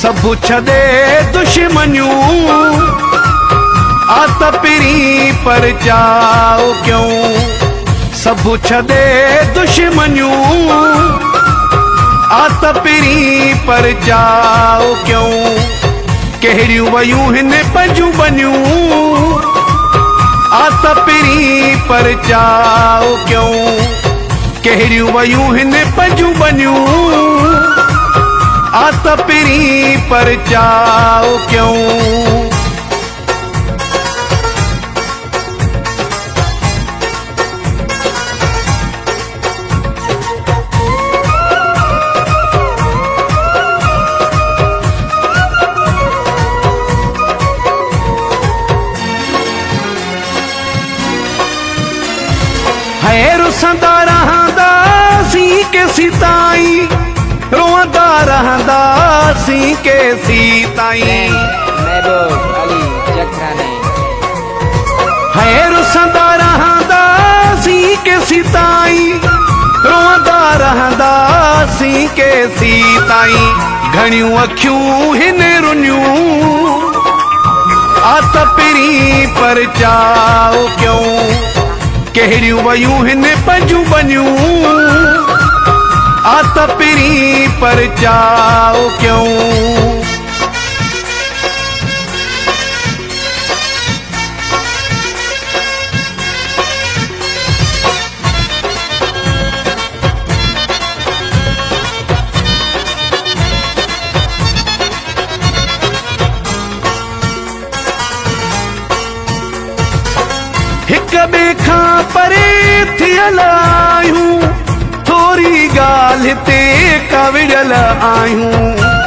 सब छदे दुश्मनियूं आत पिरी पर जाओ क्यों। सब छदे दुश्मनियूं आत पिरी पर जाओ क्यों। कहिड़ियूं वयूं हिन पंजूं बनियूं आत पिरी पर जाओ क्यों। कहिड़ियूं वयूं हिन पंजूं बनियूं आत पिरी पर जाओ क्यों। रुसंदा रहंदा सी के सीताई रोंदा रहंदा सी के सीताई। महबूब अली जखरानी है रुसंदा रहंदा सी के सीताई रोंदा रहंदा सी के सीताई। घणियूं अखियूं हिन रुनियूं आत पिरी पर जाओ क्यों। कहिड़ियूं वयूं हिन पंजूं बनियूं आत पिरी पर जाओ क्यों। हिक ॿिए खां परे थियल आहियूं थोरी ॻाल्हि ते कविड़ल आहियूं।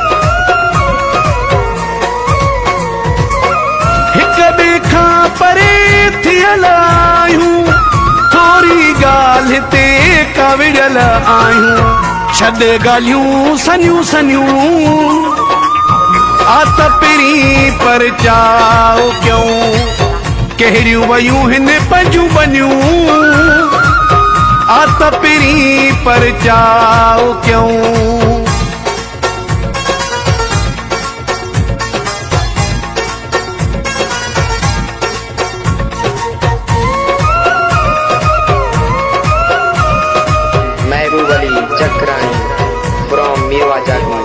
हिक ॿिए खां परे थियल आहियूं थोरी ॻाल्हि ते कविड़ल आहियूं। छॾ ॻाल्हियूं सनियूं सनियूं आत पिरी पर जाओ क्यों। कहिड़ियूं वयूं हिन पंजूं बनियूं आत पिरी पर जाओ क्यों। महबूब अली जखरानी फ्रॉम मीरवा जागीर।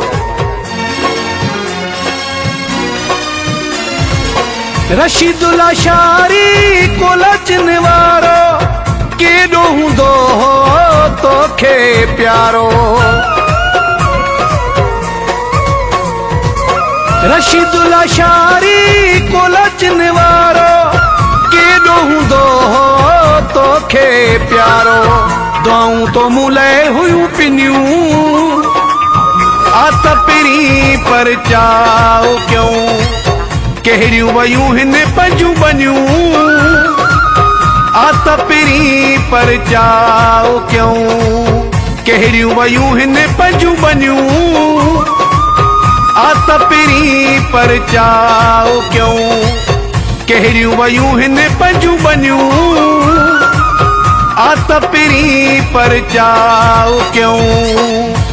रशीदुल्ला शारी कोलचन वारो केॾो हूंदो हो तोखे प्यारो। रशीदुल्ला शारी कोलचन वारो केॾो हूंदो हो तोखे प्यारो। दुआऊं तो मूं लाइ हुयूं पिनियूं आत पिरी पर जाओ क्यों। कहिड़ियूं वयूं हिन पंजूं बनियूं आत पिरी पर जाओ क्यों। कहिड़ियूं वयूं हिन पंजूं बनियूं आत पिरी पर जाओ क्यों। कहिड़ियूं वयूं हिन पंजूं बनियूं आत पिरी पर जाओ क्यों।